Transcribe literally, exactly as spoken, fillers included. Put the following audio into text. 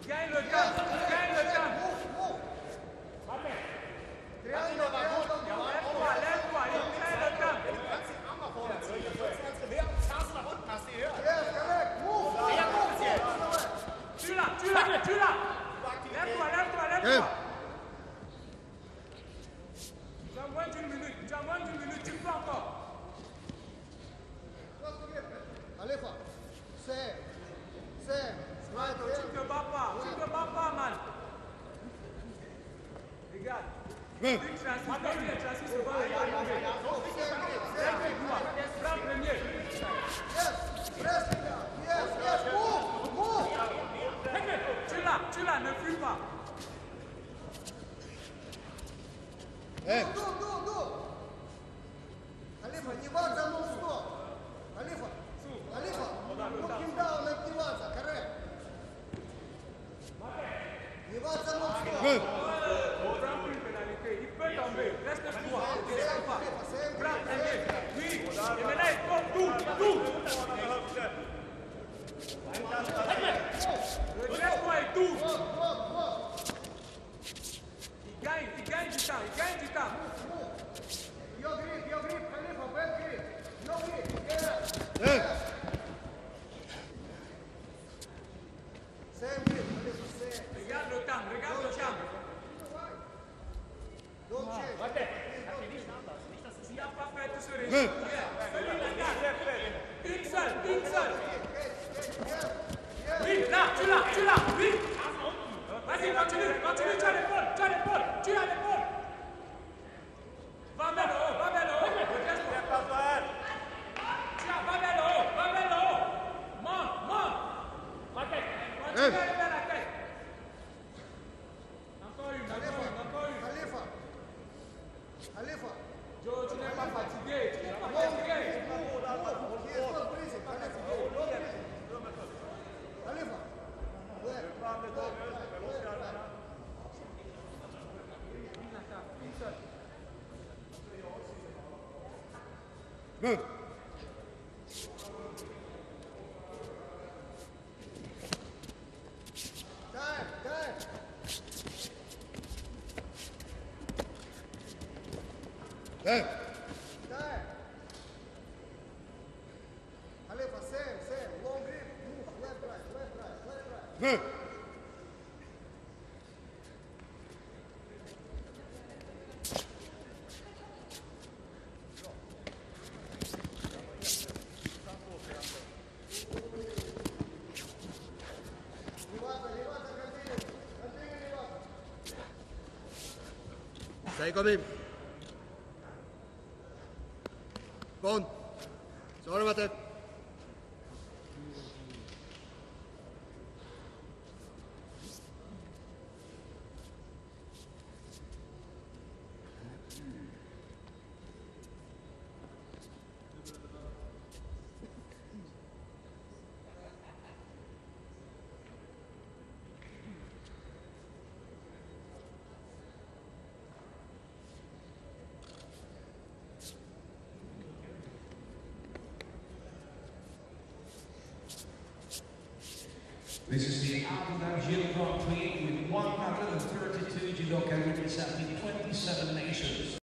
gagne le temps, il gagne le temps. Lève-toi, lève-toi, il gagne le temps. Tu l'as, tu l'as, tu l'as. Lève-toi, lève-toi, lève-toi. Tu as moins d'une minute, tu as moins d'une minute, tu peux encore. Khalifa, Sam, Sam, right Tu there. ne te bats pas, tu ne te bats pas, man. Regarde. Une transition, une transition, va arriver. Lève-toi, frappe premier. Yes, rest, yes, yes, move, move. Tu l'as, tu l'as, ne fuis pas. Do, do, do, do. Khalifa, не важно, ну что. Khalifa, Khalifa, look him down and не важно, correct. Не важно, ну что. Frappe une pénalité, il peut tomber. Reste droit, ne descends pas. Frappe premier. Oui, et maintenant il faut tout, tout. Redresse-toi et tout. Il gagne, il gagne du temps, il gagne du temps. Your grip, your grip, Khalifa, well grip. No grip, yeah. Hey. Same grip, Khalifa, same. Regarde le temps, regarde le temps. Don't change. Tu n'as pas fait tout ce régime. Celui-là, regarde. Une seule, une seule. Oui, là, tu l'as, tu l'as, oui. Vas-y, continue, continue, tu as l'épaule, tu as l'épaule, tu as l'épaule. Va vers le haut, va vers le haut. Redresse-toi. Tu as, va vers le haut, va vers le haut. Monte, monte. Continue à lever la tête. Encore une, encore une, encore une. Khalifa, Khalifa. Joe, tu n'es pas fatigué, tu n'es pas Move, fatigué. move. He is not breathing, Khalifa. Don't breathe. Khalifa. Where? Une seule. Move. Time, time. Hey. Time. Khalifa, same, same. Long grip. Move. Left, right, left, right, left, right. Move. Levanta, levanta, continue. Continue, levanta. Stay comme him. Bon. Sur ma tête. This is the Abu Dhabi Grand Prix with one hundred thirty-two judoka representing twenty-seven nations.